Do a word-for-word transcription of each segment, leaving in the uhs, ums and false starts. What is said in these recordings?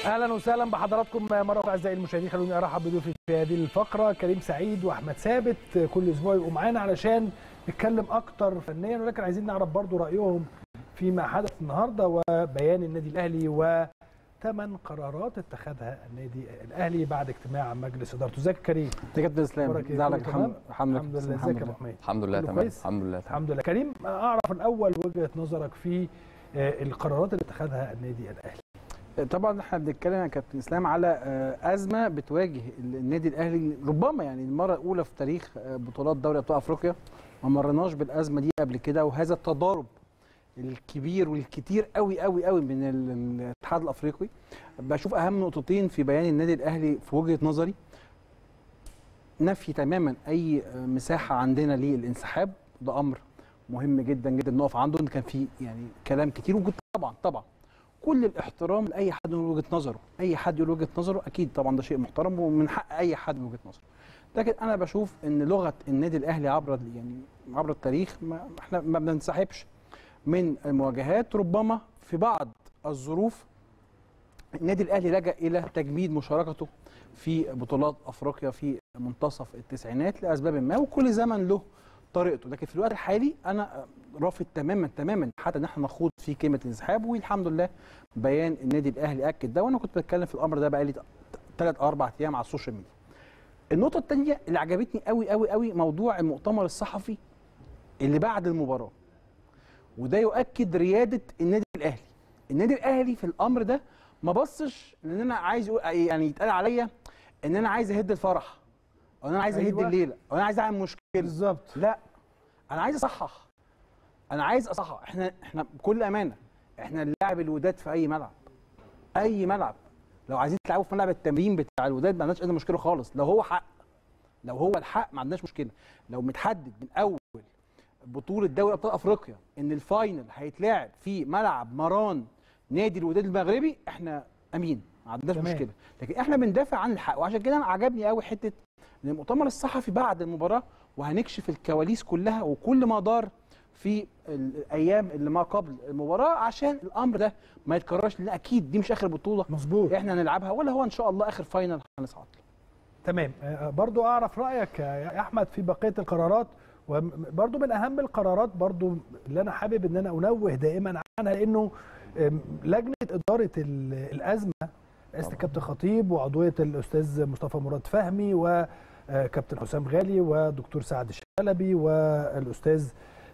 اهلا وسهلا بحضراتكم مره اخرى اعزائي المشاهدين. خلوني ارحب بضيوفي في هذه الفقره كريم سعيد واحمد ثابت. كل اسبوع يبقوا معانا علشان نتكلم اكتر فنيا، ولكن عايزين نعرف برضو رايهم فيما حدث النهارده وبيان النادي الاهلي وثمان قرارات اتخذها النادي الاهلي بعد اجتماع مجلس ادارته. ازيك يا كريم؟ يا كابتن اسلام، ازيك؟ الحمد الحمد لله. ازيك يا ابو حميد؟ الحمد لله تمام. الحمد لله الحمد لله. كريم، اعرف الاول وجهه نظرك في القرارات اللي اتخذها النادي الاهلي. طبعا احنا بنتكلم يا كابتن اسلام على ازمه بتواجه النادي الاهلي، ربما يعني المره الاولى في تاريخ بطولات دوري ابطال افريقيا ما مرناش بالازمه دي قبل كده، وهذا التضارب الكبير والكتير قوي قوي قوي من الاتحاد الافريقي. بشوف اهم نقطتين في بيان النادي الاهلي في وجهه نظري: نفي تماما اي مساحه عندنا للانسحاب، ده امر مهم جدا جدا نقف عنده. كان في يعني كلام كتير، وجود طبعا طبعا كل الاحترام لاي حد من وجهه نظره، اي حد يقول وجهه نظره اكيد طبعا ده شيء محترم ومن حق اي حد من وجهه نظره. لكن انا بشوف ان لغه النادي الاهلي عبر يعني عبر التاريخ ما احنا ما بننسحبش من المواجهات. ربما في بعض الظروف النادي الاهلي لجأ الى تجميد مشاركته في بطولات افريقيا في منتصف التسعينات لاسباب ما، وكل زمن له طريقته. لكن في الوقت الحالي انا رافض تماما تماما حتى ان احنا نخوض في كلمه الانسحاب، والحمد لله بيان النادي الاهلي اكد ده، وانا كنت بتكلم في الامر ده بقالي ثلاث او اربع ايام على السوشيال ميديا. النقطه الثانيه اللي عجبتني قوي قوي قوي موضوع المؤتمر الصحفي اللي بعد المباراه، وده يؤكد رياده النادي الاهلي. النادي الاهلي في الامر ده ما بصش ان انا عايز يعني يتقال عليا ان انا عايز اهد الفرح، او انا عايز اهد الليله، او انا عايز اعمل مشكله. بالظبط. لا، انا عايز اصحح، انا عايز اصحح. احنا احنا بكل امانه احنا نلعب الوداد في اي ملعب، اي ملعب. لو عايزين تلعبوا في ملعب التمرين بتاع الوداد ما عندناش اي مشكله خالص، لو هو حق، لو هو الحق ما عندناش مشكله. لو متحدد من اول بطوله دوري ابطال افريقيا ان الفاينل هيتلعب في ملعب مران نادي الوداد المغربي، احنا امين، ما عندناش مشكله. لكن احنا بندافع عن الحق، وعشان كده انا عجبني قوي حته ان المؤتمر الصحفي بعد المباراه وهنكشف الكواليس كلها وكل ما دار في الايام اللي ما قبل المباراه عشان الامر ده ما يتكررش، لان اكيد دي مش اخر بطوله مظبوط احنا هنلعبها، ولا هو ان شاء الله اخر فاينل هنصعد له. تمام. برضو اعرف رايك يا احمد في بقيه القرارات، وبرضو من اهم القرارات برضو اللي انا حابب ان انا انوه دائما عنها، لانه لجنه اداره الازمه رئاسه الكابتن خطيب وعضويه الاستاذ مصطفى مراد فهمي وكابتن حسام غالي ودكتور سعد الشلبي والاستاذ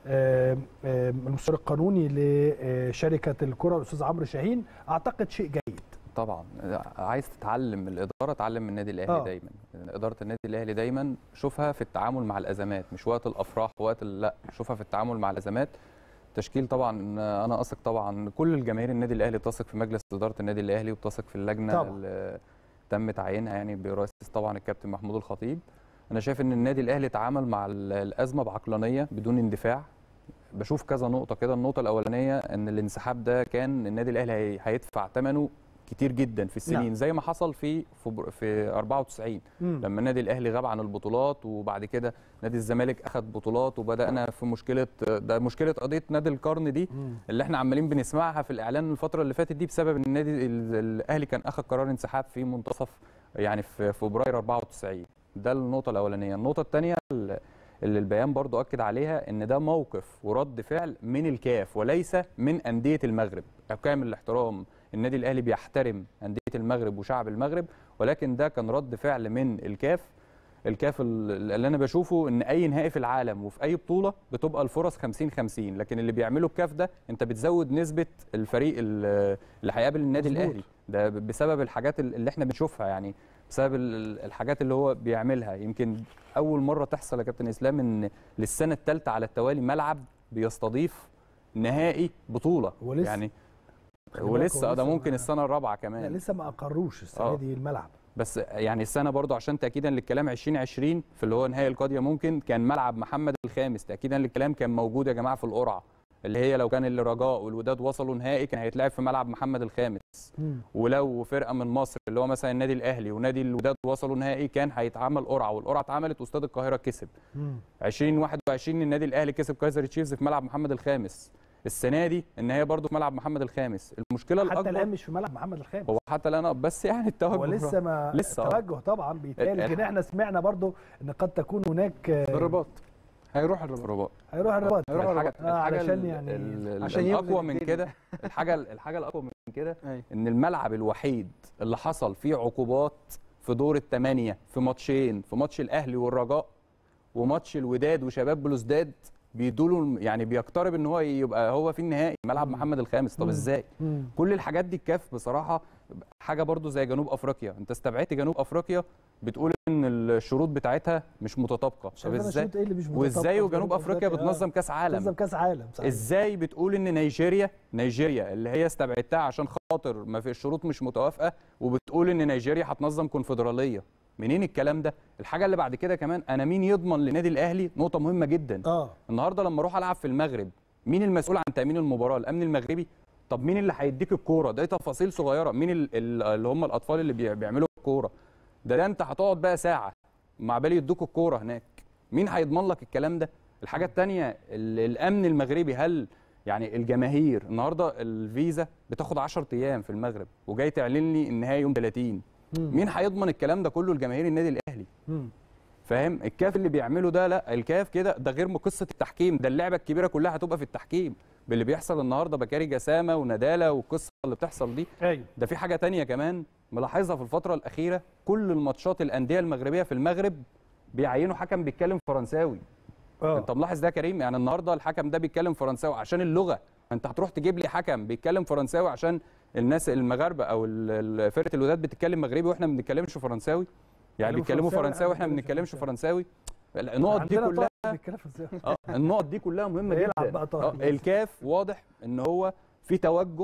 المستشار القانوني لشركه الكره الاستاذ عمرو شاهين، اعتقد شيء جيد. طبعا عايز تتعلم من الاداره، اتعلم من النادي الاهلي. آه. دايما اداره النادي الاهلي دايما شوفها في التعامل مع الازمات، مش وقت الافراح وقت لا، شوفها في التعامل مع الازمات. تشكيل طبعا انا اثق طبعا كل الجماهير النادي الاهلي بتثق في مجلس اداره النادي الاهلي وبتثق في اللجنه طبعا اللي تم تعيينها يعني برئاسه طبعا الكابتن محمود الخطيب. انا شايف ان النادي الاهلي تعامل مع الازمه بعقلانيه بدون اندفاع. بشوف كذا نقطه كده. النقطه الاولانيه ان الانسحاب ده كان النادي الاهلي هيدفع ثمنه كتير جدا في السنين. نعم. زي ما حصل في في أربعة وتسعين مم. لما النادي الاهلي غاب عن البطولات، وبعد كده نادي الزمالك اخذ بطولات، وبدانا في مشكله ده مشكله قضيه نادي القرن دي مم. اللي احنا عمالين بنسمعها في الاعلان الفتره اللي فاتت دي، بسبب ان النادي الاهلي كان اخذ قرار انسحاب في منتصف يعني في فبراير أربعة وتسعين. ده النقطه الاولانيه. النقطه الثانيه اللي البيان برضو اكد عليها ان ده موقف ورد فعل من الكاف وليس من انديه المغرب. كامل الاحترام، النادي الاهلي بيحترم انديه المغرب وشعب المغرب، ولكن ده كان رد فعل من الكاف. الكاف اللي انا بشوفه ان اي نهائي في العالم وفي اي بطوله بتبقى الفرص خمسين خمسين، لكن اللي بيعمله الكاف ده انت بتزود نسبه الفريق اللي هيقابل النادي مزبوط. الاهلي ده بسبب الحاجات اللي احنا بنشوفها، يعني بسبب الحاجات اللي هو بيعملها. يمكن اول مره تحصل يا كابتن اسلام ان للسنه الثالثه على التوالي ملعب بيستضيف نهائي بطوله ولسه. يعني ولسه ده ممكن السنه الرابعه كمان. لا لسه ما اقروش السنه دي الملعب، بس يعني السنه برضو عشان تاكيدا للكلام ألفين وعشرين في اللي هو نهائي القضيه ممكن كان ملعب محمد الخامس تاكيدا للكلام كان موجود يا جماعه في القرعه، اللي هي لو كان الرجاء والوداد وصلوا نهائي كان هيتلعب في ملعب محمد الخامس. مم. ولو فرقه من مصر اللي هو مثلا النادي الاهلي ونادي الوداد وصلوا نهائي كان هيتعمل قرعه، والقرعه اتعملت واستاد القاهره كسب. مم. ألفين وواحد وعشرين النادي الاهلي كسب كايزر تشيفز في ملعب محمد الخامس. السنه دي ان هي برضو في ملعب محمد الخامس. المشكله حتى الاكبر الان مش في ملعب محمد الخامس، هو حتى الان بس يعني التوجه هو لسه ما لسه التوجه طبعا بيتقال، لكن احنا سمعنا برضو ان قد تكون هناك الرباط هيروح الرباط هيروح الرباط هيروح الحاجه آه علشان يعني يعني عشان الاقوى من كده الحاجه الحاجه الاقوى من كده ان الملعب الوحيد اللي حصل فيه عقوبات في دور الثمانيه في ماتشين، في ماتش الاهلي والرجاء وماتش الوداد وشباب بلوزداد، بيدوا يعني بيقترب ان هو يبقى هو في النهائي ملعب محمد الخامس. طب ازاي؟ مم. كل الحاجات دي الكاف بصراحه حاجه برضو زي جنوب افريقيا، انت استبعدت جنوب افريقيا بتقول ان الشروط بتاعتها مش متطابقه. طب ازاي؟ إيه اللي مش متطابقة؟ وازاي وجنوب افريقيا بتنظم كاس عالم؟ بتنظم كاس عالم صحيح. ازاي بتقول ان نيجيريا نيجيريا اللي هي استبعدتها عشان خاطر ما في الشروط مش متوافقه، وبتقول ان نيجيريا هتنظم كونفدراليه؟ منين الكلام ده؟ الحاجه اللي بعد كده كمان، انا مين يضمن للنادي الاهلي؟ نقطه مهمه جدا. اه النهارده لما اروح العب في المغرب، مين المسؤول عن تامين المباراه؟ الامن المغربي؟ طب مين اللي هيديك الكوره؟ ده تفاصيل صغيره. مين اللي هم الاطفال اللي بيعملوا الكوره؟ ده, ده انت هتقعد بقى ساعه مع بالي يدوك الكوره هناك. مين هيضمن لك الكلام ده؟ الحاجه الثانيه الامن المغربي، هل يعني الجماهير النهارده الفيزا بتاخد عشرة ايام في المغرب وجاي تعلن لي النهائي يوم ثلاثين، مين هيضمن الكلام ده كله لجماهير النادي الاهلي؟ مم. فاهم؟ الكاف اللي بيعمله ده، لا الكاف كده ده غير قصه التحكيم، ده اللعبه الكبيره كلها هتبقى في التحكيم باللي بيحصل النهارده، بكاري جسامه ونداله والقصه اللي بتحصل دي. ايوه ده في حاجه ثانيه كمان ملاحظها في الفتره الاخيره، كل الماتشات الانديه المغربيه في المغرب بيعينوا حكم بيتكلم فرنساوي. أوه. انت ملاحظ ده يا كريم؟ يعني النهارده الحكم ده بيتكلم فرنساوي عشان اللغه، انت هتروح تجيب لي حكم بيتكلم فرنساوي عشان الناس المغاربه او فرقه الوداد بتتكلم مغربي واحنا ما بنتكلمش فرنساوي؟ يعني بيتكلموا فرنساوي واحنا ما بنتكلمش فرنساوي؟ النقط دي كلها اه النقط دي كلها مهمه جدا. اه الكاف واضح ان هو في توجه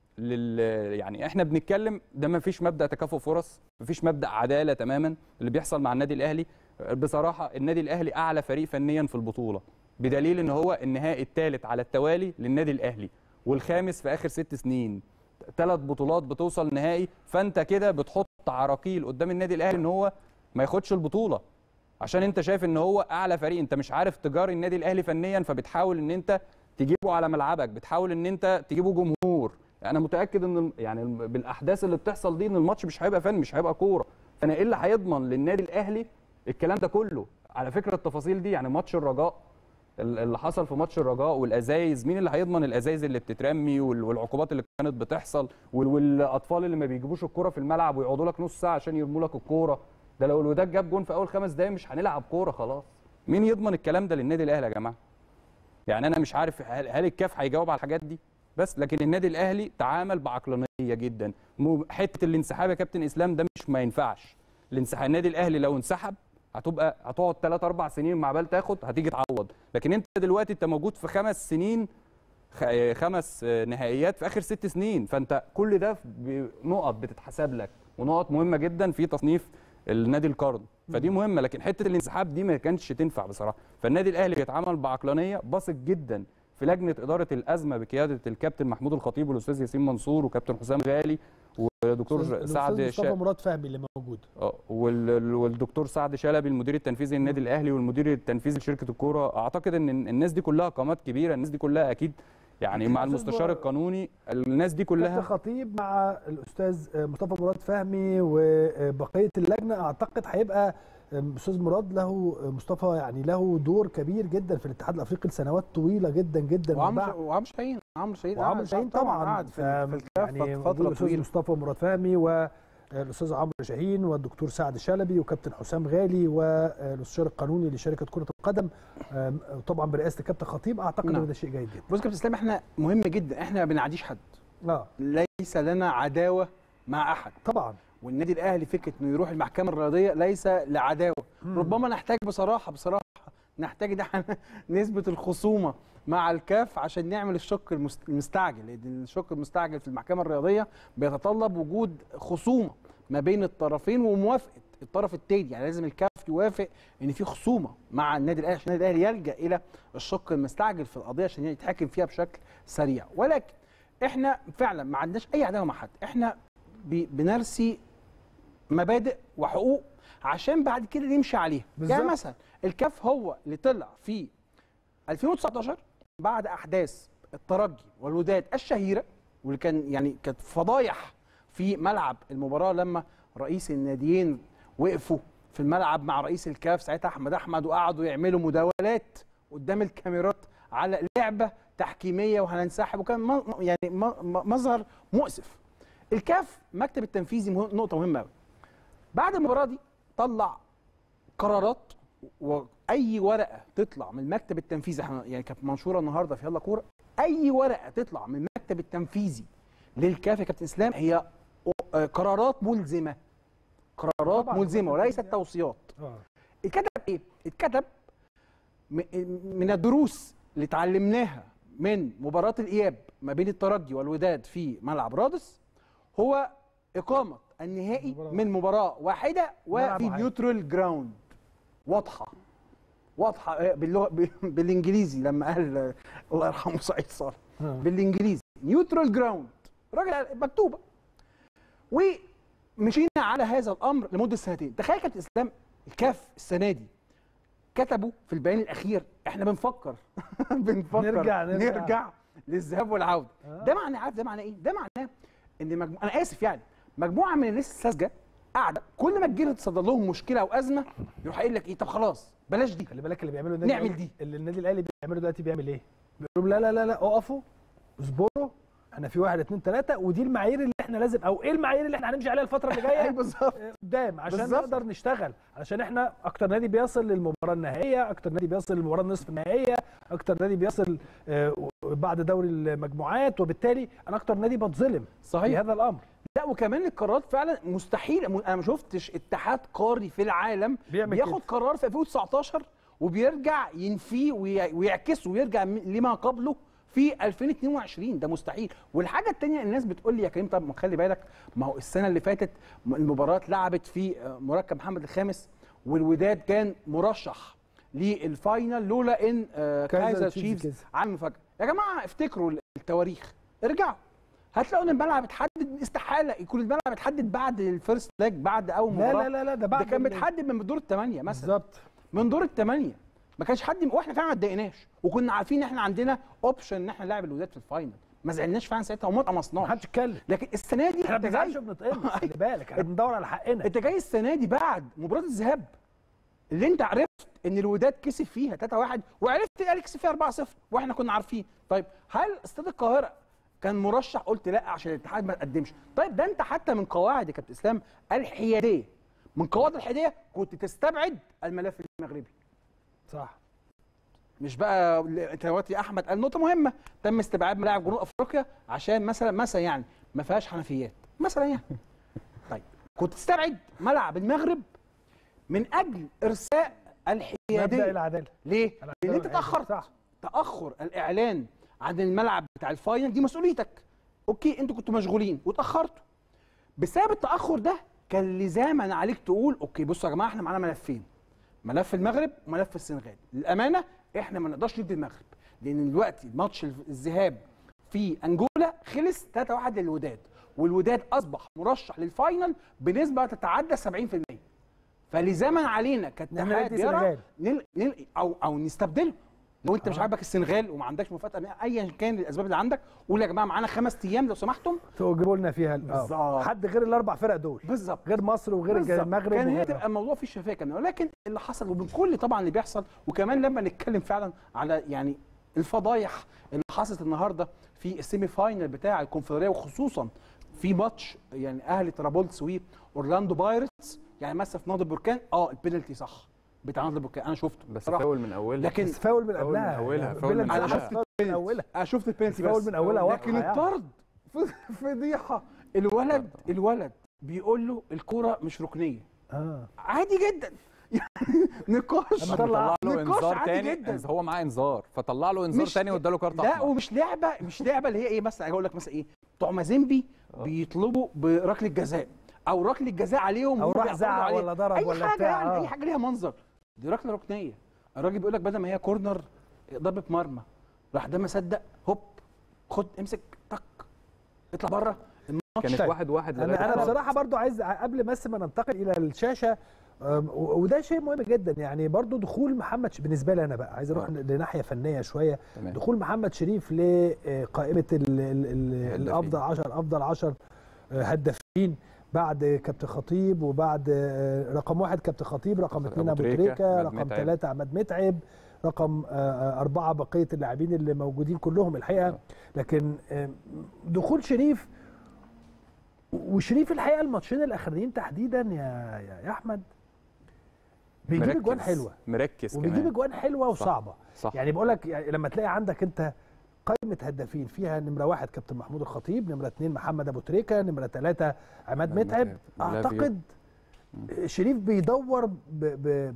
لل يعني احنا بنتكلم ده ما فيش مبدا تكافؤ فرص، ما فيش مبدا عداله تماما اللي بيحصل مع النادي الاهلي. بصراحه النادي الاهلي اعلى فريق فنيا في البطوله، بدليل ان هو النهائي الثالث على التوالي للنادي الاهلي والخامس في اخر ست سنين، ثلاث بطولات بتوصل نهائي، فانت كده بتحط عراقيل قدام النادي الاهلي ان هو ما ياخدش البطوله عشان انت شايف ان هو اعلى فريق. انت مش عارف تجاري النادي الاهلي فنيا، فبتحاول ان انت تجيبه على ملعبك، بتحاول ان انت تجيبه جمهور. انا متاكد ان يعني بالاحداث اللي بتحصل دي ان الماتش مش هيبقى فن، مش هيبقى كوره. فانا ايه اللي هيضمن للنادي الاهلي الكلام ده كله؟ على فكره التفاصيل دي، يعني ماتش الرجاء اللي حصل في ماتش الرجاء والازايز، مين اللي هيضمن الازايز اللي بتترمي والعقوبات اللي كانت بتحصل والاطفال اللي ما بيجيبوش الكوره في الملعب ويقعدوا لك نص ساعه عشان يرموا لك الكوره؟ ده لو الوداد جاب جون في اول خمس دقايق مش هنلعب كوره خلاص. مين يضمن الكلام ده للنادي الاهلي يا جماعه؟ يعني انا مش عارف هل, هل الكاف هيجاوب على الحاجات دي؟ بس لكن النادي الاهلي تعامل بعقلانيه جدا. حته الانسحاب يا كابتن اسلام ده مش ما ينفعش. الانسحاب النادي الاهلي لو انسحب هتبقى هتقعد ثلاث اربع سنين مع بال تاخد، هتيجي تعوض. لكن انت دلوقتي انت موجود في خمس سنين، خمس نهائيات في اخر ست سنين، فانت كل ده نقط بتتحسب لك ونقط مهمه جدا في تصنيف النادي القرن، فدي مهمه. لكن حته الانسحاب دي ما كانتش تنفع بصراحه. فالنادي الاهلي بيتعامل بعقلانيه، بسط جدا في لجنه اداره الازمه بقياده الكابتن محمود الخطيب والاستاذ ياسين منصور وكابتن حسام غالي ودكتور سعد مصطفى مراد فهمي اللي موجود اه والدكتور سعد شلبي المدير التنفيذي للنادي الاهلي والمدير التنفيذي لشركه الكوره. اعتقد ان الناس دي كلها قامات كبيره، الناس دي كلها اكيد يعني مع المستشار القانوني، الناس دي كلها كابتن خطيب مع الاستاذ مصطفى مراد فهمي وبقيه اللجنه. اعتقد هيبقى استاذ مراد له مصطفى يعني له دور كبير جدا في الاتحاد الافريقي لسنوات طويله جدا جدا. وعمرو شاهين عمرو شاهين عمرو شاهين طبعا قعد في الكاف يعني فتره طويله. مصطفى مراد فهمي والاستاذ عمرو شاهين والدكتور سعد شلبي وكابتن حسام غالي والاستشار القانوني لشركه كره القدم طبعا برئاسه الكابتن خطيب. اعتقد ان ده شيء جيد جدا. بص يا كابتن اسلام، احنا مهم جدا احنا ما بنعاديش حد. اه ليس لنا عداوه مع احد طبعا. والنادي الاهلي فكره انه يروح المحكمه الرياضيه ليس لعداوه. مم. ربما نحتاج بصراحه بصراحه نحتاج ان احنا نثبت الخصومه مع الكاف عشان نعمل الشق المستعجل، لان الشق المستعجل في المحكمه الرياضيه بيتطلب وجود خصومه ما بين الطرفين وموافقه الطرف الثاني. يعني لازم الكاف يوافق ان في خصومه مع النادي الاهلي عشان النادي الاهلي يلجا الى الشق المستعجل في القضيه عشان يتحاكم فيها بشكل سريع. ولكن احنا فعلا ما عندناش اي عداوه مع حد، احنا بنرسي مبادئ وحقوق عشان بعد كده نمشي عليها. يعني مثلا الكاف هو اللي طلع في ألفين وتسعتاشر بعد احداث الترجي والوداد الشهيره، واللي كان يعني كانت فضايح في ملعب المباراه لما رئيس الناديين وقفوا في الملعب مع رئيس الكاف ساعتها احمد احمد وقعدوا يعملوا مداولات قدام الكاميرات على لعبه تحكيميه وهننسحب، وكان يعني مظهر مؤسف. الكاف مكتب التنفيذي نقطه مهمه قوي. بعد المباراه دي طلع قرارات، واي ورقه تطلع من المكتب التنفيذي يعني كانت منشوره النهارده في يلا كوره، اي ورقه تطلع من المكتب التنفيذي للكاف يا كابتن اسلام هي قرارات ملزمه، قرارات ملزمه وليست توصيات. اتكتب ايه؟ اتكتب من الدروس اللي اتعلمناها من مباراه الاياب ما بين الترجي والوداد في ملعب رادس هو اقامه النهائي من مباراه واحده وفي نيوترال جراوند. واضحه واضحه باللغه بالانجليزي لما قال الله يرحمه سعيد صالح بالانجليزي نيوترال جراوند، راجل مكتوبه. ومشينا على هذا الامر لمده سنتين. تخيل كابتن اسلام الكاف السنه دي كتبوا في البيان الاخير احنا بنفكر بنفكر نرجع نرجع, نرجع للذهاب والعوده. آه. ده معناه، عارف ده معناه ايه؟ ده معناه ان مجمو... انا اسف يعني مجموعه من الناس الساذجه قاعده كل ما تجي تصدر لهم مشكله او ازمه يروح قايل لك ايه؟ طب خلاص بلاش دي. خلي بالك اللي بيعمله النادي نعمل دي. اللي النادي الاهلي بيعمله دلوقتي بيعمل ايه؟ بيقول لا لا لا لا اقفوا اصبروا، احنا في واحد اتنين تلاته ودي المعايير اللي احنا لازم، او ايه المعايير اللي احنا هنمشي عليها الفتره اللي جايه بالظبط قدام عشان بالزبط. نقدر نشتغل، علشان احنا اكتر نادي بيصل للمباراه النهائيه، اكتر نادي بيصل للمباراه النصف النهائيه، اكتر نادي بيصل بعد دوري المجموعات، وبالتالي انا اكتر نادي بتظلم صحيح في هذا الامر. لا وكمان القرارات فعلا مستحيل، انا ما شفتش اتحاد قاري في العالم بياخد كده. قرار في ألفين وتسعتاشر وبيرجع ينفيه ويعكسه ويرجع لما قبله في ألفين واتنين وعشرين، ده مستحيل. والحاجه الثانيه الناس بتقول لي يا كريم طب ما خلي بالك ما هو السنه اللي فاتت المباراه اتلعبت في مركب محمد الخامس والوداد كان مرشح للفاينل لولا ان كايزر تشيفز عمل مفاجاه. يا جماعه افتكروا التواريخ، ارجعوا هتلاقوا ان الملعب اتحدد، استحاله يكون الملعب اتحدد بعد الفيرست لاج بعد اول مباراه. لا لا لا ده بعد ده كان متحدد من دور الثمانيه مثلا بالظبط، من دور الثمانيه ما كانش حد، واحنا فعلا ما اتضايقناش وكنا عارفين ان احنا عندنا اوبشن ان احنا نلعب الوداد في الفاينل، ما زعلناش فعلا ساعتها وما اتقمصناش، ما حدش اتكلم. لكن السنه دي احنا ما بنزعلش وبنتقمص، خلي بالك احنا بندور على حقنا. انت جاي السنه دي بعد مباراه الذهاب اللي انت عرفت ان الوداد كسب فيها تلاتة واحد وعرفت الاهلي كسب فيها أربعة صفر واحنا كنا عارفين. طيب هل استاد القاهره كان مرشح؟ قلت لا عشان الاتحاد ما تقدمش. طيب ده انت حتى من قواعد يا كابتن اسلام الحياديه، من قواعد الحياديه كنت تستبعد الملف المغربي. صح. مش بقى انت دلوقتي احمد قال نقطه مهمه، تم استبعاد ملاعب جنوب افريقيا عشان مثلا مثلا يعني ما فيهاش حنفيات مثلا يعني. طيب كنت تستبعد ملعب المغرب من اجل ارساء الحياديه. مبدأ العداله. ليه؟ لان انت تاخرت. صح. تاخر الاعلان عن الملعب بتاع الفاينل دي مسؤوليتك. اوكي انتوا كنتوا مشغولين وتاخرتوا. بسبب التاخر ده كان لزاما عليك تقول اوكي بصوا يا جماعه احنا معانا ملفين، ملف المغرب وملف السنغال. للامانه احنا ما نقدرش ندي المغرب لان دلوقتي ماتش الذهاب في انجولا خلص تلاتة واحد للوداد، والوداد اصبح مرشح للفاينل بنسبه تتعدى سبعين في المية. فلزاما علينا كاتحاد يرى نل... نل... او او نستبدله. لو انت مش عاجبك السنغال وما عندكش موافقه ايا كان الاسباب اللي عندك، قول يا جماعه معانا خمس ايام لو سمحتم تجيبوا لنا فيها بالظبط حد غير الاربع فرق دول بالظبط، غير مصر وغير بالزبط. المغرب كان هي تبقى الموضوع فيه شفافيه كمان. ولكن اللي حصل ومن كل طبعا اللي بيحصل، وكمان لما نتكلم فعلا على يعني الفضايح اللي حصلت النهارده في السيمي فاينل بتاع الكونفدراليه، وخصوصا في ماتش يعني اهلي طرابلس واورلاندو بايرتس، يعني مثلا في نهضه بركان اه البينالتي صح بتاع نهضه بركان انا شفته بس فاول من اولها، لكن بس فاول من قبلها من اولها فاول من انا شفت من اولها انا شفت البينالتي فاول من اولها، لكن الطرد فضيحه. الولد الولد بيقول له الكوره مش ركنيه اه عادي جدا يعني نقاش طلع له انذار تاني جدا. هو معاه انذار فطلع له انذار تاني واداله كارت احمر. لا ومش لعبه مش لعبه اللي هي ايه مثلا اقول لك مثلا ايه بتوع مازيمبي بيطلبوا بركله جزاء او ركله جزاء عليهم او راح زعق ولا ضرب ولا حاجه بتاع يعني آه. اي حاجه ليها منظر. دي ركله ركنيه. الراجل بيقول لك بدل ما هي كورنر ضربه مرمى، راح ده ما صدق هوب خد امسك طق اطلع بره الماتش. كانت واحد واحد. انا انا بصراحه برضو عايز قبل بس ما ننتقل الى الشاشه وده شيء مهم جدا. يعني برضو دخول محمد بالنسبه لي انا بقى عايز اروح لناحيه فنيه شويه. تمام. دخول محمد شريف لقائمه الافضل عشرة افضل عشرة هدافين بعد كابتن خطيب، وبعد رقم واحد كابتن خطيب، رقم اثنين ابو تريكه، رقم ثلاثه عماد متعب، رقم اربعه بقيه اللاعبين اللي موجودين كلهم الحقيقه. لكن دخول شريف، وشريف الحقيقه الماتشين الاخرين تحديدا يا يا احمد بيجيب اجوان حلوه، مركز وبيجيب اجوان حلوه وصعبه. صح. صح. يعني بقول لك يعني لما تلاقي عندك انت قائمه هدافين فيها نمره واحد كابتن محمود الخطيب، نمره اثنين محمد ابو تريكه، نمره ثلاثه عماد متعب، اعتقد شريف بيدور ب... ب...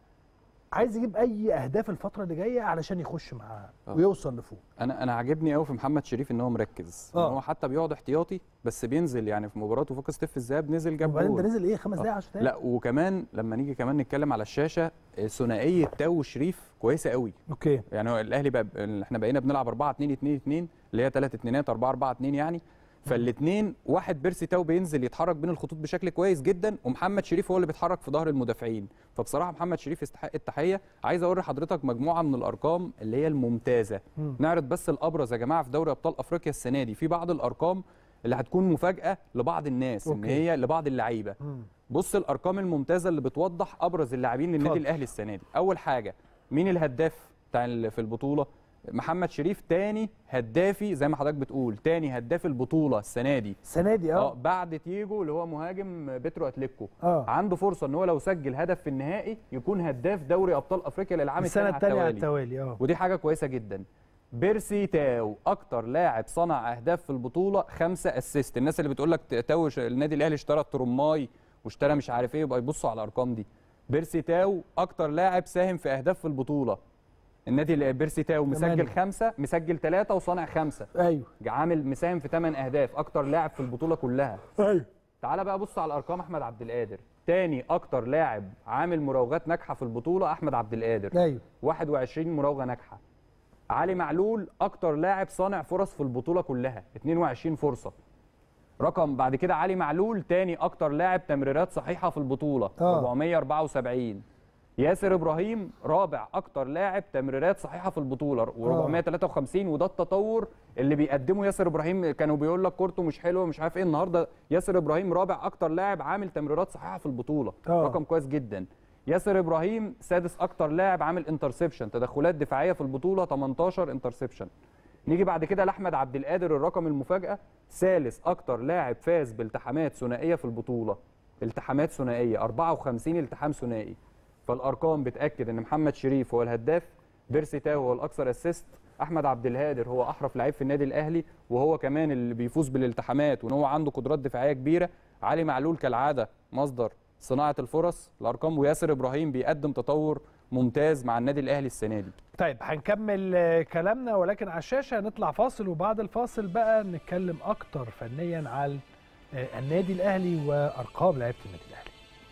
عايز يجيب اي اهداف الفتره اللي جايه علشان يخش معاه ويوصل لفوق. انا انا عاجبني قوي في محمد شريف ان هو مركز، ان هو حتى بيقعد احتياطي بس بينزل. يعني في مباراه وفاق ستيف الذهاب نزل جاب جول. ده نزل ايه خمس دقايق عشر دقايق. لا وكمان لما نيجي كمان نتكلم على الشاشه ثنائيه تاو وشريف كويسه قوي. اوكي. يعني هو الاهلي بقى احنا بقينا بنلعب اربعة اتنين اتنين اتنين اللي هي ثلاث اتنينات اربعة اربعة اتنين يعني. فالاثنين واحد بيرسي تاو بينزل يتحرك بين الخطوط بشكل كويس جدا، ومحمد شريف هو اللي بيتحرك في ظهر المدافعين. فبصراحه محمد شريف يستحق التحيه. عايز اوري حضرتك مجموعه من الارقام اللي هي الممتازه. م. نعرض بس الابرز يا جماعه في دوري ابطال افريقيا السنه دي. في بعض الارقام اللي هتكون مفاجاه لبعض الناس. أوكي. ان هي لبعض اللعيبه. م. بص الارقام الممتازه اللي بتوضح ابرز اللاعبين للنادي الاهلي السنه دي. اول حاجه مين الهداف بتاع في البطوله؟ محمد شريف تاني هدافي زي ما حضرتك بتقول، تاني هداف البطوله السنه دي. السنه دي اه بعد تيجو اللي هو مهاجم بيترو اتليكو. اه عنده فرصه ان هو لو سجل هدف في النهائي يكون هداف دوري ابطال افريقيا للعام الثاني على التوالي. التوالي اه ودي حاجه كويسه جدا. بيرسي تاو اكتر لاعب صنع اهداف في البطوله، خمسه اسيست. الناس اللي بتقول لك تاو النادي الاهلي اشترى تروماي واشترى مش عارف ايه، يبقى يبصوا على الارقام دي. بيرسي تاو اكتر لاعب ساهم في اهداف في البطوله. النادي بيرسي تاو مسجل خمسه، مسجل ثلاثه وصانع خمسه. ايوه. عامل مساهم في ثمان اهداف، اكتر لاعب في البطوله كلها. ايوه. تعالى بقى بص على الارقام. احمد عبد القادر تاني اكتر لاعب عامل مراوغات ناجحه في البطوله، احمد عبد القادر. ايوه. واحد وعشرين مراوغه ناجحه. علي معلول اكتر لاعب صانع فرص في البطوله كلها، اتنين وعشرين فرصه. رقم بعد كده علي معلول تاني اكتر لاعب تمريرات صحيحه في البطوله، آه. اربعمية اربعة وسبعين. ياسر ابراهيم رابع اكتر لاعب تمريرات صحيحه في البطوله واربعمية تلاتة وخمسين. وده التطور اللي بيقدمه ياسر ابراهيم. كانوا بيقول لك كورته مش حلوه مش عارف ايه، النهارده ياسر ابراهيم رابع اكتر لاعب عامل تمريرات صحيحه في البطوله. أوه. رقم كويس جدا. ياسر ابراهيم سادس اكتر لاعب عامل انترسبشن، تدخلات دفاعيه في البطوله تمنتاشر انترسبشن. نيجي بعد كده لاحمد عبد القادر الرقم المفاجاه، ثالث اكتر لاعب فاز بالتحامات ثنائيه في البطوله. التحامات ثنائيه اربعة وخمسين التحام ثنائي. فالارقام بتاكد ان محمد شريف هو الهداف، بيرسي تاو هو الاكثر اسيست، احمد عبد القادر هو احرف لعيب في النادي الاهلي وهو كمان اللي بيفوز بالالتحامات وان هو عنده قدرات دفاعيه كبيره. علي معلول كالعاده مصدر صناعه الفرص الارقام، وياسر ابراهيم بيقدم تطور ممتاز مع النادي الاهلي السنه دي. طيب هنكمل كلامنا ولكن على الشاشه نطلع فاصل، وبعد الفاصل بقى نتكلم اكتر فنيا على النادي الاهلي وارقام لعيبه النادي الاهلي.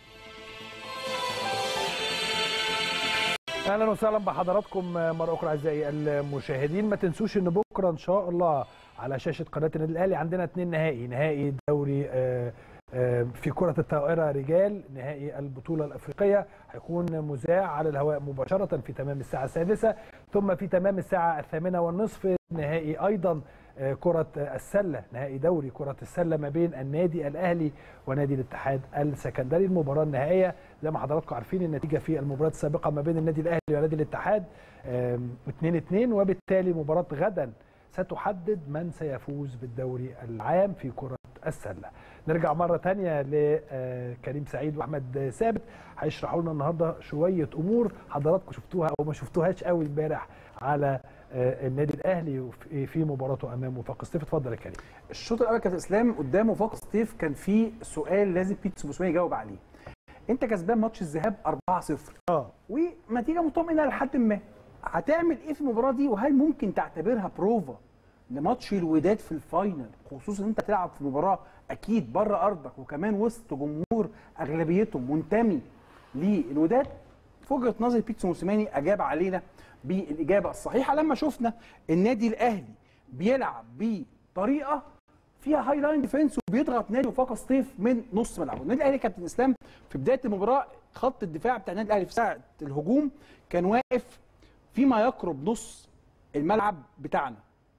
اهلا وسهلا بحضراتكم مره اخرى اعزائي المشاهدين. ما تنسوش ان بكره ان شاء الله على شاشه قناه النادي الاهلي عندنا اثنين نهائي، نهائي دوري في كره الطائره رجال، نهائي البطوله الافريقيه هيكون مذاع على الهواء مباشره في تمام الساعه السادسه، ثم في تمام الساعه الثامنه والنصف نهائي ايضا كرة السلة، نهائي دوري كرة السلة ما بين النادي الأهلي ونادي الاتحاد السكندري. المباراة النهائية زي ما حضراتكم عارفين النتيجة في المباراة السابقة ما بين النادي الأهلي ونادي الاتحاد اتنين اتنين، وبالتالي مباراة غدا ستحدد من سيفوز بالدوري العام في كرة السلة. نرجع مرة تانية لكريم سعيد وأحمد ثابت هيشرحوا لنا النهاردة شوية أمور حضراتكم شفتوها أو ما شفتوهاش قوي امبارح على النادي الاهلي في مباراته امام وفاق سطيف. اتفضل يا كريم. الشوط الاول كابتن اسلام قدام وفاق سطيف كان في سؤال لازم بيتسو موسيماني يجاوب عليه. انت كسبان ماتش الذهاب اربعة صفر اه ونتيجه مطمئنه لحد ما، هتعمل ايه في المباراه دي؟ وهل ممكن تعتبرها بروفا لماتش الوداد في الفاينل، خصوصا ان انت تلعب في مباراه اكيد بره ارضك وكمان وسط جمهور اغلبيته منتمي للوداد؟ في وجهه نظري بيتسو موسيماني اجاب علينا بالاجابه الصحيحه لما شفنا النادي الاهلي بيلعب بطريقه فيها هاي لاين ديفنس وبيضغط نادي وفاق سطيف من نص ملعبه. النادي الاهلي كابتن اسلام في بدايه المباراه خط الدفاع بتاع النادي الاهلي في ساعه الهجوم كان واقف فيما يقرب نص الملعب بتاعنا،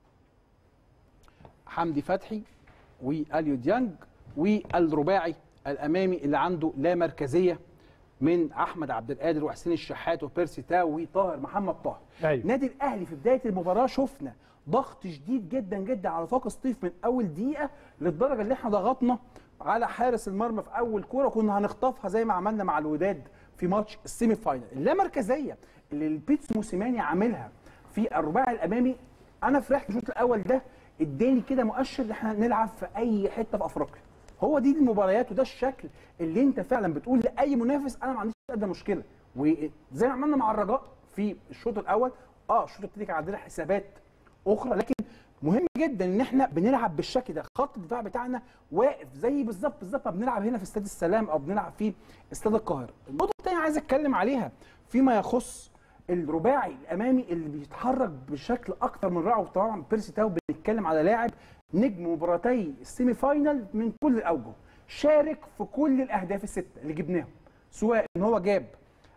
حمدي فتحي واليو ديانج والرباعي الامامي اللي عنده لا مركزيه من احمد عبد القادر وحسين الشحات وبيرسي تاو وطاهر محمد طاهر. أيوة. النادي الاهلي في بدايه المباراه شفنا ضغط شديد جدا جدا على فاق سطيف من اول دقيقه، للدرجه اللي احنا ضغطنا على حارس المرمى في اول كوره كنا هنخطفها زي ما عملنا مع الوداد في ماتش السيمي فاينل. اللامركزيه اللي البيتسو موسيماني عاملها في الرباعي الامامي، انا فرحت الشوط الاول ده، اداني كده مؤشر ان احنا نلعب في اي حته في افريقيا. هو دي المباريات وده الشكل اللي انت فعلا بتقول لاي منافس انا ما عنديش ادنى مشكله. وزي ما عملنا مع الرجاء في الشوط الاول، اه الشوط الثاني كان عندنا حسابات اخرى، لكن مهم جدا ان احنا بنلعب بالشكل ده. خط الدفاع بتاعنا واقف زي بالظبط بالظبط ما بنلعب هنا في استاد السلام او بنلعب في استاد القاهره. النقطه الثانيه عايز اتكلم عليها فيما يخص الرباعي الامامي اللي بيتحرك بشكل اكتر من رائع. وطبعا بيرسي تاو بنتكلم على لاعب نجم مباراتي السيمي فاينل من كل الاوجه، شارك في كل الاهداف السته اللي جبناهم، سواء ان هو جاب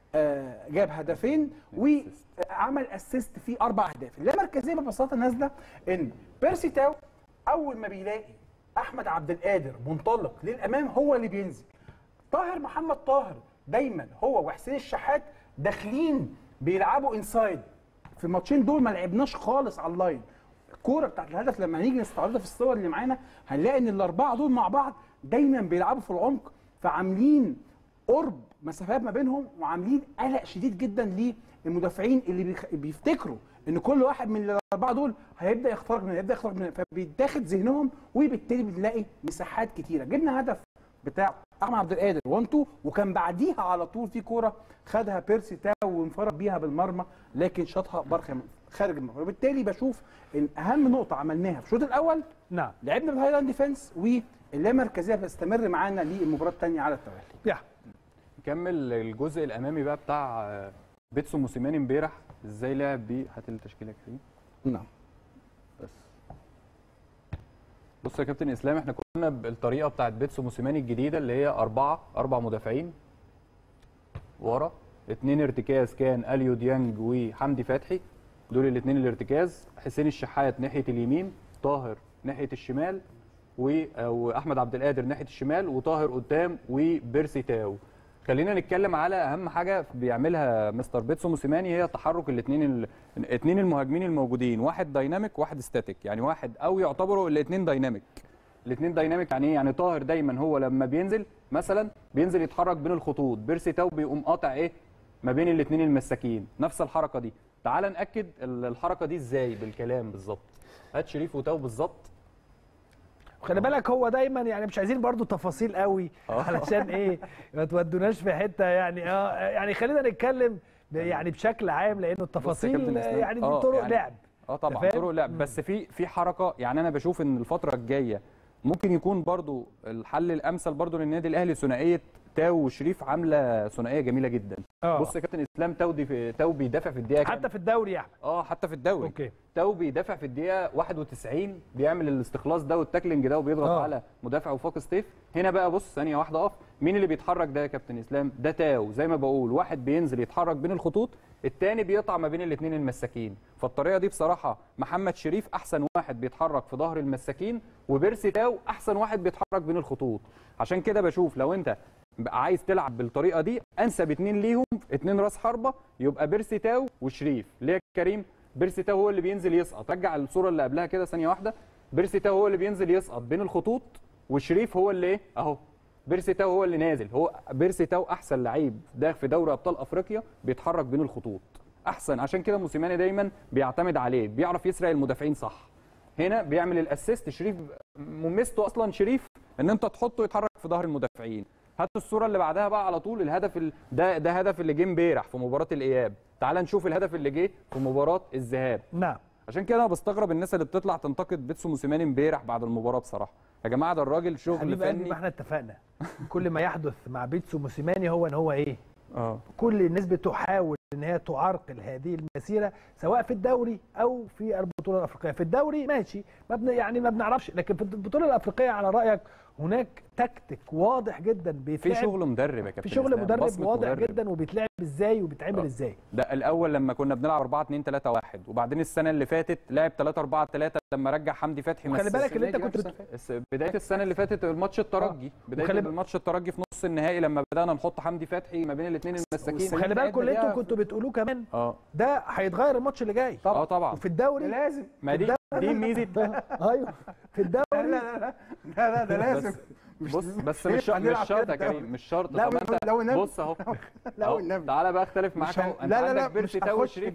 آه جاب هدفين وعمل اسيست في اربع اهداف. اللامركزيه ببساطه نازله ان بيرسي تاو اول ما بيلاقي احمد عبد القادر منطلق للامام هو اللي بينزل. طاهر محمد طاهر دايما هو وحسين الشحات داخلين بيلعبوا انسايد. في الماتشين دول ما لعبناش خالص على اللاين. الكوره بتاعت الهدف لما هنيجي نستعرضها في الصور اللي معانا هنلاقي ان الاربعه دول مع بعض دايما بيلعبوا في العمق، فعاملين قرب مسافات ما بينهم وعاملين قلق شديد جدا للمدافعين اللي بيفتكروا ان كل واحد من الاربعه دول هيبدا يخترق من هيبدا يخترق من فبيتاخد ذهنهم، وبالتالي بنلاقي مساحات كتيره. جبنا هدف بتاع احمد عبد القادر واحد اتنين، وكان بعديها على طول في كوره خدها بيرسي تاو وانفرد بيها بالمرمى، لكن شاطها برخه خارج المرمى. وبالتالي بشوف ان اهم نقطه عملناها في الشوط الاول نعم لعبنا بالهايلاند ديفense، واللامركزيه بتستمر معانا للمباراه الثانيه على التوالي. يا نكمل الجزء الامامي بقى بتاع بيتسو موسيماني امبارح، ازاي لعب بيه. هات التشكيله كريم. نعم بس بص يا كابتن اسلام، احنا كنا بالطريقه بتاعت بيتسو موسيماني الجديده اللي هي اربعه اربع مدافعين ورا، اثنين ارتكاز كان اليو ديانج وحمدي فتحي، دول الاثنين الارتكاز، حسين الشحات ناحيه اليمين، طاهر ناحيه الشمال، واحمد عبد القادر ناحيه الشمال، وطاهر قدام، وبيرسي تاو. خلينا نتكلم على اهم حاجه بيعملها مستر بيتسو موسيماني، هي تحرك الاثنين الاثنين المهاجمين الموجودين، واحد دايناميك واحد ستاتيك، يعني واحد او يعتبروا الاثنين دايناميك. الاثنين دايناميك يعني ايه؟ يعني طاهر دايما هو لما بينزل مثلا بينزل يتحرك بين الخطوط، بيرسي تاو بيقوم قاطع ايه ما بين الاثنين المساكين، نفس الحركه دي. تعال ناكد الحركه دي ازاي بالكلام بالظبط. هات شريف وتاو بالظبط. خلي بالك هو دايما يعني مش عايزين برضو تفاصيل قوي علشان ايه ما تودوناش في حته يعني اه يعني خلينا نتكلم يعني بشكل عام، لانه التفاصيل يعني دي طرق يعني لعب. اه طبعا طرق لعب، بس في في حركه. يعني انا بشوف ان الفتره الجايه ممكن يكون برضو الحل الامثل برضو للنادي الاهلي ثنائيه تاو وشريف، عامله ثنائيه جميله جدا. أوه. بص يا كابتن اسلام، تاو دي في تاو بيدافع في الدقيقه حتى في الدوري يا احمد. اه حتى في الدوري اوكي. تاو بيدافع في الدقيقه واحد وتسعين، بيعمل الاستخلاص ده والتاكلينج ده وبيضغط أوه. على مدافع وفاق سطيف. هنا بقى بص ثانيه واحده اقف، مين اللي بيتحرك ده يا كابتن اسلام؟ ده تاو. زي ما بقول واحد بينزل يتحرك بين الخطوط، الثاني بيقطع ما بين الاثنين المساكين. فالطريقه دي بصراحه محمد شريف احسن واحد بيتحرك في ظهر المساكين، وبيرسي تاو احسن واحد بيتحرك بين الخطوط. عشان كده بشوف لو انت عايز تلعب بالطريقه دي، انسب اثنين ليهم اثنين راس حربه يبقى بيرسي تاو وشريف. ليه يا كريم؟ بيرسي تاو هو اللي بينزل يسقط. رجع الصوره اللي قبلها كده ثانيه واحده. بيرسي تاو هو اللي بينزل يسقط بين الخطوط، وشريف هو اللي ايه اهو. بيرسي تاو هو اللي نازل. هو بيرسي تاو احسن لعيب ده في دوري ابطال افريقيا بيتحرك بين الخطوط احسن. عشان كده موسيماني دايما بيعتمد عليه، بيعرف يسرق المدافعين صح. هنا بيعمل الاسيست. شريف مميزته اصلا شريف ان انت تحطه يتحرك في ظهر المدافعين. هات الصوره اللي بعدها بقى على طول. الهدف ال... ده ده هدف اللي جه امبارح في مباراه الاياب. تعال نشوف الهدف اللي جه في مباراه الذهاب. نعم. عشان كده انا بستغرب الناس اللي بتطلع تنتقد بيتسو موسيماني امبارح بعد المباراه. بصراحه يا جماعه ده الراجل شغل فني. ما احنا اتفقنا كل ما يحدث مع بيتسو موسيماني هو ان هو ايه اه كل الناس بتحاول ان هي تعرقل هذه المسيره سواء في الدوري او في البطوله الافريقيه. في الدوري ماشي ما بن يعني ما بنعرفش، لكن في البطوله الافريقيه على رايك هناك تكتيك واضح جدا بيتلعب، في شغل مدرب يا كابتن، في شغل مدرب واضح مدرب. جدا وبيتلعب ازاي وبيتعمل ازاي. ده الاول لما كنا بنلعب أربعة اتنين تلاتة واحد، وبعدين السنه اللي فاتت لعب تلاتة أربعة تلاتة لما رجع حمدي فتحي. خلي بالك اللي انت كنت بت... بدايه السنه اللي فاتت الماتش الترجي، بدايه الماتش الترجي في نص النهائي لما بدانا نحط حمدي فتحي ما بين الاثنين المساكين. وخلي بالكم اللي انتوا كنتوا بتقولوه كمان اه ده هيتغير الماتش اللي جاي. اه طبعا. وفي الدوري لازم، ما دي دي ميزه. ايوه في الدوري لا لا لا لا لا ده لازم. بص بس مش شرط مش شرط يا كريم، مش شرط. لا طب انت لو النبي بص اهو، لا والنبي تعالى بقى اختلف معاك اهو. لا لا لا بيرسي تاو وشريف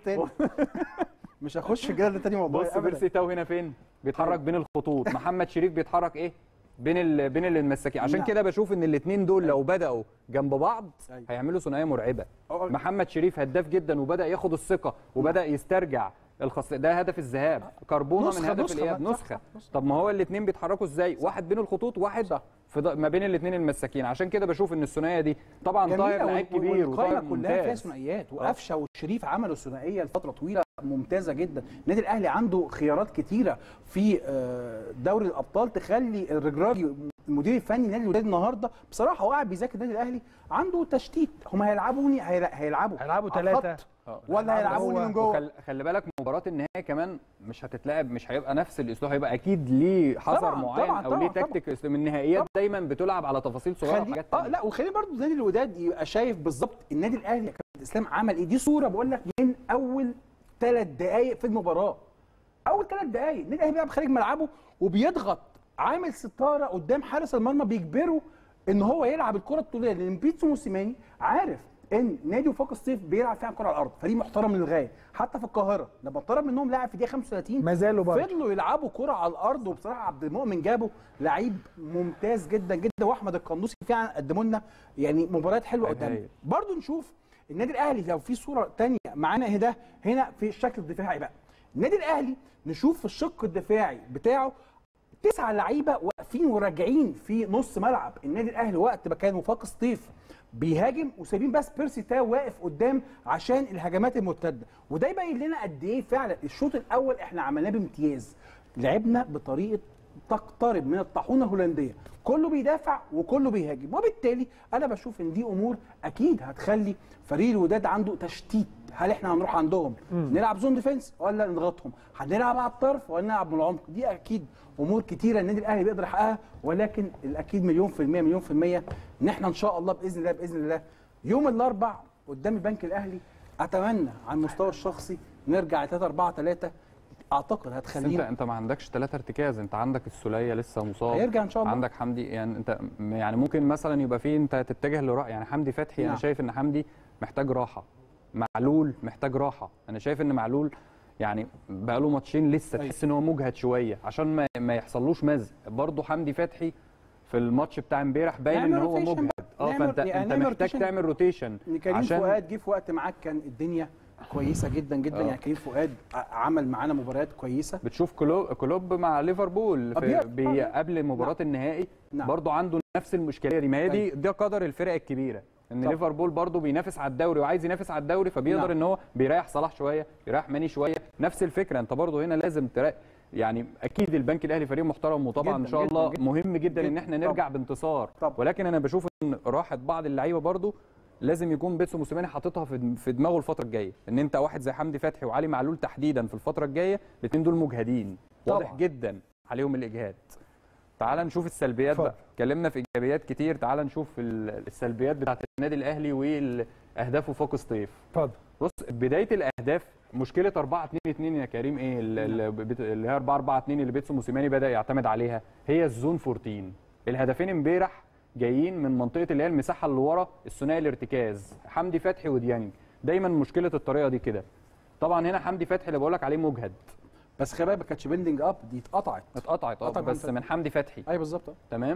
مش هخش في الجدل ده تاني والله. بص بيرسي تاو هنا فين؟ بيتحرك بين الخطوط. محمد شريف بيتحرك ايه؟ بين ال... بين المساكين. عشان كده بشوف ان الاثنين دول لو بداوا جنب بعض هيعملوا ثنائيه مرعبه. محمد شريف هداف جدا وبدا ياخد الثقه وبدا يسترجع الخاص. ده هدف الذهاب، كربونه من هدف الاياب، نسخه. طب ما هو الاثنين بيتحركوا ازاي؟ واحد بين الخطوط واحد صح. في ض... ما بين الاثنين المساكين. عشان كده بشوف ان الثنائيه دي طبعا طاهر لعيب كبير وطاهر كلها فيها ثنائيات، وقفشه والشريف عملوا ثنائيه لفتره طويله ممتازه جدا. النادي الاهلي عنده خيارات كتيره في دوري الابطال تخلي الرجراجي المدير الفني نادي الوداد النهارده بصراحه هو قاعد بيذاكر النادي الاهلي عنده تشتيت. هم هيلعبوني هيلعبوا هيلعبوا ثلاثه ولا هيلعبوني من جوه. خلي بالك مباراه النهائي كمان مش هتتلعب، مش هيبقى نفس الاسلوب، هيبقى اكيد ليه حذر معين طبعًا او طبعًا ليه تكتيك. من النهائيات دايما بتلعب على تفاصيل صغيره وحاجات اه لا وخليني برضو نادي الوداد يبقى شايف بالظبط النادي الاهلي يا كابتن اسلام عمل ايه. دي صوره بقول لك من اول ثلاث دقائق في المباراه. اول ثلاث دقائق النادي الاهلي بيلعب خارج ملعبه وبيضغط، عامل ستاره قدام حارس المرمى بيجبره ان هو يلعب الكره الطوليه، لان بيتسو موسيماني عارف ان نادي وفاق الصيف بيلعب فيها كره على الارض، فريق محترم للغايه. حتى في القاهره لما اتطرد منهم لاعب في دقيقه خمسة وثلاثين ما زالوا برضه فضلوا يلعبوا كره على الارض. وبصراحه عبد المؤمن جابه لعيب ممتاز جدا جدا، واحمد القنوسي فعلا قدموا لنا يعني مباريات حلوه قدامنا. برضه نشوف النادي الاهلي لو في صوره ثانيه معانا ده هنا في الشكل الدفاعي بقى. النادي الاهلي نشوف في الشق الدفاعي بتاعه تسعه لعيبه واقفين وراجعين في نص ملعب النادي الاهلي وقت ما كان وفاق الصيف بيهاجم، وسايبين بس بيرسي تاو واقف قدام عشان الهجمات المرتده. وده يبين لنا قد ايه فعلا الشوط الاول احنا عملناه بامتياز. لعبنا بطريقه تقترب من الطاحونه الهولنديه، كله بيدافع وكله بيهاجم، وبالتالي انا بشوف ان دي امور اكيد هتخلي فريق الوداد عنده تشتيت. هل احنا هنروح عندهم مم. نلعب زون ديفنس ولا نضغطهم؟ هنلعب على الطرف ولا نلعب من العمق؟ دي اكيد امور كتيره النادي الاهلي بيقدر يحققها، ولكن الاكيد مليون في الميه مليون في الميه ان احنا ان شاء الله باذن الله باذن الله يوم الاربع قدام البنك الاهلي اتمنى على المستوى الشخصي نرجع ثلاثة أربعة ثلاثة. اعتقد هتخلينا. انت انت ما عندكش ثلاثه ارتكاز، انت عندك السوليه لسه مصاب، هيرجع ان شاء الله. عندك حمدي، يعني انت يعني ممكن مثلا يبقى في انت تتجه لراي يعني حمدي فتحي. نعم. انا شايف ان حمدي محتاج راحه، معلول محتاج راحه. انا شايف ان معلول يعني بقى له ماتشين لسه تحس ان هو مجهد شويه عشان ما ما يحصلوش مزق. برده حمدي فتحي في الماتش بتاع امبارح باين ان هو مجهد. اه فانت يعني انت محتاج تعمل روتيشن. كريم عشان فؤاد جه في وقت معاك كان الدنيا كويسه جدا جدا. أوه. يعني كريم فؤاد عمل معانا مباريات كويسه. بتشوف كلوب, كلوب مع ليفربول في قبل مباراه نعم. النهائي نعم. برضه عنده نفس المشكله دي. ما هي دي ده قدر الفرق الكبيره ان طب. ليفربول برضه بينافس على الدوري وعايز ينافس على الدوري، فبيقدر نعم. ان هو بيريح صلاح شويه، يريح ماني شويه. نفس الفكره انت برضه هنا لازم تريح. يعني اكيد البنك الاهلي فريق محترم وطبعا ان شاء الله جداً مهم جدا, جداً ان احنا نرجع طب. بانتصار طب. ولكن انا بشوف ان راحه بعض اللعيبه برضه لازم يكون بيتسو موسيماني حاططها في دماغه الفتره الجايه، ان انت واحد زي حمدي فتحي وعلي معلول تحديدا في الفتره الجايه الاثنين دول مجهدين واضح جدا عليهم الاجهاد. تعال نشوف السلبيات بقى. اتكلمنا في ايجابيات كتير، تعال نشوف السلبيات بتاعه النادي الاهلي واهدافه فوق الصيف. اتفضل. بص بدايه الاهداف مشكله أربعة اتنين اتنين يا كريم ايه اللي هي أربعة أربعة اتنين اللي بيتسو موسيماني بدا يعتمد عليها، هي الزون أربعتاشر. الهدفين امبارح جايين من منطقه اللي هي المساحه اللي ورا الثنائي الارتكاز حمدي فتحي وديانج. دايما مشكله الطريقه دي كده. طبعا هنا حمدي فتحي اللي بقول لك عليه مجهد، بس خلي بالك ما كانتش بيلدنج اب، دي اتقطعت اتقطعت اه بس من حمدي فتحي. ايوه بالظبط تمام.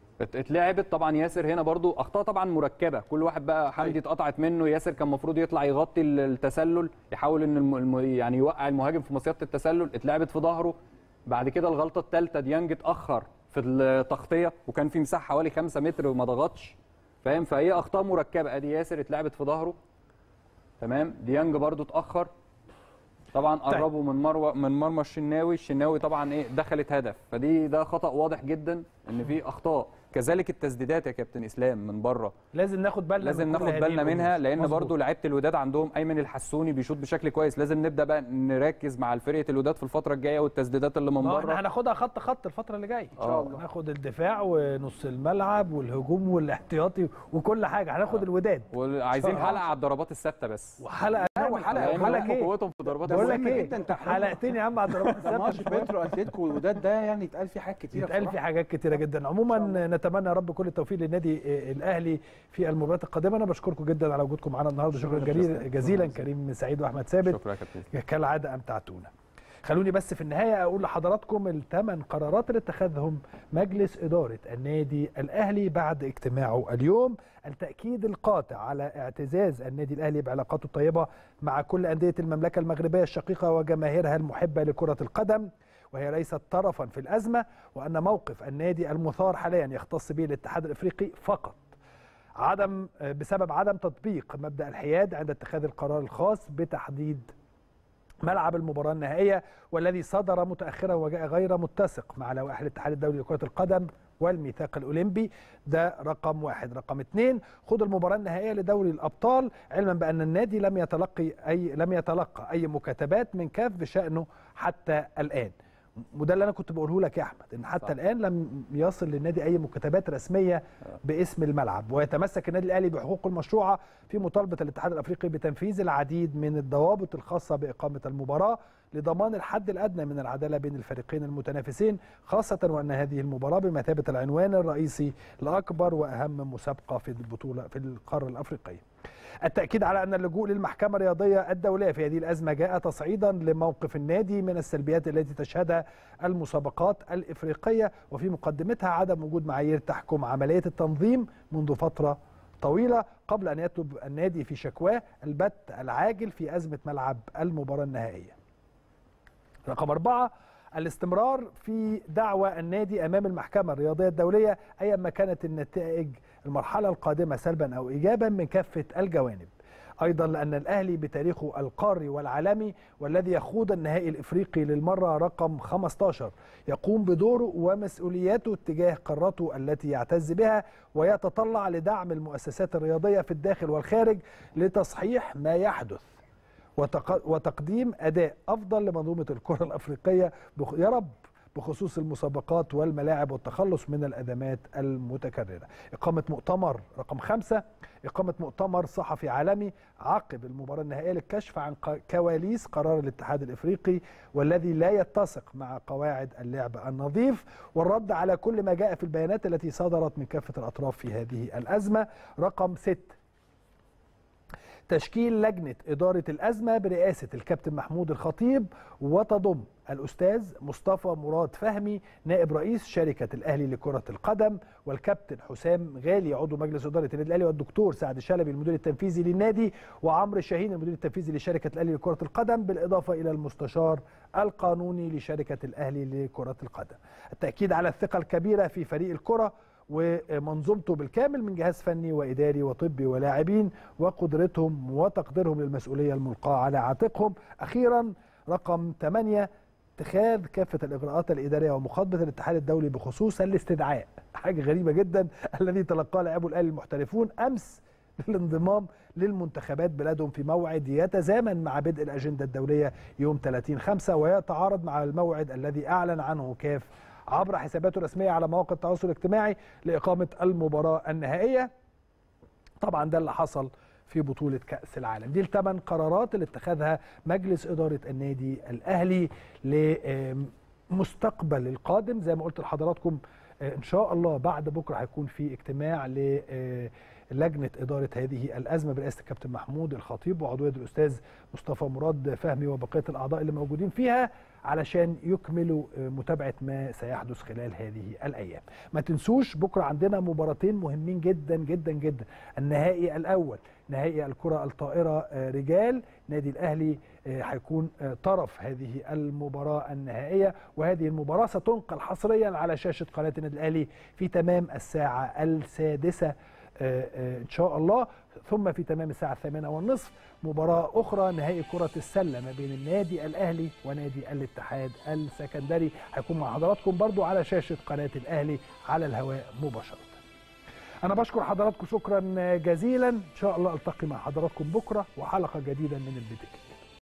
اتلعبت طبعا. ياسر هنا برضو اخطاء طبعا مركبه، كل واحد بقى حمدي اتقطعت منه. ياسر كان المفروض يطلع يغطي التسلل، يحاول ان الم... يعني يوقع المهاجم في مصيده التسلل، اتلعبت في ظهره. بعد كده الغلطه الثالثه ديانج اتاخر في التغطيه وكان في مساحه حوالي خمسة متر وما ضغطش، فاهم؟ فهي اخطاء مركبه. ادي ياسر اتلعبت في ظهره، تمام. ديانج برضو اتاخر طبعا، قربوا من مروه من مرمى الشناوي، الشناوي طبعا ايه دخلت هدف، فدي ده خطا واضح جدا ان في اخطاء. كذلك التسديدات يا كابتن اسلام من بره لازم ناخد بالنا لازم ناخد بالنا منها، لان برضو لعيبه الوداد عندهم ايمن الحسوني بيشوط بشكل كويس، لازم نبدا بقى نركز مع فرقه الوداد في الفتره الجايه والتسديدات اللي من بره. احنا هناخدها خط خط الفتره اللي جايه ان شاء الله، ناخد الدفاع ونص الملعب والهجوم والاحتياطي وكل حاجه، هناخد الوداد وعايزين حلقه على الضربات الثابته بس، وحلقه وحلقه وحلقه ايه قوتهم في ضربات بقول لك ايه انت حلقتين يا عم على الضربات الثابته. ماتش بيترو اتلتيكو والوداد ده يعني يتقال فيه حاجات كتيره، يتقال فيه حاجات كتيره جدا. عموما نتمنى يا رب كل التوفيق للنادي الاهلي في المباريات القادمه. انا بشكركم جدا على وجودكم معانا النهارده، شكرا جزيلا كريم سعيد واحمد ثابت، شكرا يا كابتن كالعاده امتعتونا. خلوني بس في النهايه اقول لحضراتكم الثمان قرارات اللي اتخذهم مجلس اداره النادي الاهلي بعد اجتماعه اليوم. التاكيد القاطع على اعتزاز النادي الاهلي بعلاقاته الطيبه مع كل انديه المملكه المغربيه الشقيقه وجماهيرها المحبه لكره القدم، وهي ليست طرفا في الازمه، وان موقف النادي المثار حاليا يختص به الاتحاد الافريقي فقط، عدم بسبب عدم تطبيق مبدأ الحياد عند اتخاذ القرار الخاص بتحديد ملعب المباراة النهائية، والذي صدر متأخرا وجاء غير متسق مع لوائح الاتحاد الدولي لكرة القدم والميثاق الأولمبي. ده رقم واحد. رقم اثنين، خضوع المباراة النهائية لدوري الأبطال، علما بأن النادي لم يتلقي أي لم يتلقى أي مكاتبات من كاف بشأنه حتى الآن. وده اللي انا كنت بقوله لك يا احمد، ان حتى صح. الان لم يصل للنادي اي مكاتبات رسميه باسم الملعب، ويتمسك النادي الاهلي بحقوقه المشروعه في مطالبه الاتحاد الافريقي بتنفيذ العديد من الضوابط الخاصه باقامه المباراه لضمان الحد الادنى من العداله بين الفريقين المتنافسين، خاصه وان هذه المباراه بمثابه العنوان الرئيسي الاكبر واهم مسابقه في البطوله في القاره الافريقيه. التأكيد على أن اللجوء للمحكمة الرياضية الدولية في هذه الأزمة جاء تصعيدا لموقف النادي من السلبيات التي تشهدها المسابقات الإفريقية، وفي مقدمتها عدم وجود معايير تحكم عملية التنظيم منذ فترة طويلة، قبل أن يطلب النادي في شكواه البت العاجل في أزمة ملعب المباراة النهائية. رقم أربعة، الاستمرار في دعوى النادي أمام المحكمة الرياضية الدولية أيما كانت النتائج المرحلة القادمة سلبا أو إيجابا من كافة الجوانب. أيضا لأن الأهلي بتاريخه القاري والعالمي والذي يخوض النهائي الإفريقي للمرة رقم خمسة عشر يقوم بدوره ومسؤولياته تجاه قارته التي يعتز بها، ويتطلع لدعم المؤسسات الرياضية في الداخل والخارج لتصحيح ما يحدث وتقديم أداء أفضل لمنظومة الكرة الأفريقية يا رب، بخصوص المسابقات والملاعب والتخلص من الأزمات المتكررة. إقامة مؤتمر رقم خمسة، إقامة مؤتمر صحفي عالمي عقب المباراة النهائية للكشف عن كواليس قرار الاتحاد الإفريقي والذي لا يتسق مع قواعد اللعب النظيف، والرد على كل ما جاء في البيانات التي صدرت من كافة الأطراف في هذه الأزمة. رقم ستة، تشكيل لجنة إدارة الأزمة برئاسة الكابتن محمود الخطيب، وتضم الأستاذ مصطفى مراد فهمي نائب رئيس شركة الأهلي لكرة القدم، والكابتن حسام غالي عضو مجلس إدارة النادي الأهلي، والدكتور سعد شلبي المدير التنفيذي للنادي، وعمرو شاهين المدير التنفيذي لشركة الأهلي لكرة القدم، بالإضافة إلى المستشار القانوني لشركة الأهلي لكرة القدم. التأكيد على الثقة الكبيرة في فريق الكرة ومنظومته بالكامل من جهاز فني وإداري وطبي ولاعبين، وقدرتهم وتقديرهم للمسؤولية الملقاة على عاتقهم. أخيرا رقم ثمانية، اتخاذ كافة الإجراءات الإدارية ومخاطبة الاتحاد الدولي بخصوص الاستدعاء، حاجة غريبة جدا، الذي تلقاه لاعبو الأهلي المحترفون أمس للانضمام للمنتخبات بلادهم في موعد يتزامن مع بدء الأجندة الدولية يوم ثلاثين خمسة، ويتعارض مع الموعد الذي أعلن عنه كاف عبر حساباته الرسمية على مواقع التواصل الاجتماعي لإقامة المباراة النهائية. طبعا ده اللي حصل في بطولة كأس العالم. دي الثمان قرارات اللي اتخذها مجلس إدارة النادي الأهلي لمستقبل القادم. زي ما قلت لحضراتكم إن شاء الله بعد بكرة هيكون في اجتماع للجنة إدارة هذه الأزمة برئاسة الكابتن محمود الخطيب وعضوية الأستاذ مصطفى مراد فهمي وبقية الأعضاء اللي موجودين فيها، علشان يكملوا متابعة ما سيحدث خلال هذه الأيام. ما تنسوش بكرة عندنا مباراتين مهمين جدا جدا جدا. النهائي الأول نهائي الكرة الطائرة رجال، نادي الأهلي هيكون طرف هذه المباراة النهائية، وهذه المباراة ستنقل حصريا على شاشة قناة النادي الأهلي في تمام الساعة السادسة ان شاء الله. ثم في تمام الساعه الثامنه والنصف مباراه اخرى، نهائي كره السله ما بين النادي الاهلي ونادي الاتحاد السكندري، هيكون مع حضراتكم برضو على شاشه قناه الاهلي على الهواء مباشره. انا بشكر حضراتكم شكرا جزيلا، ان شاء الله التقي مع حضراتكم بكره وحلقه جديده من البدايه.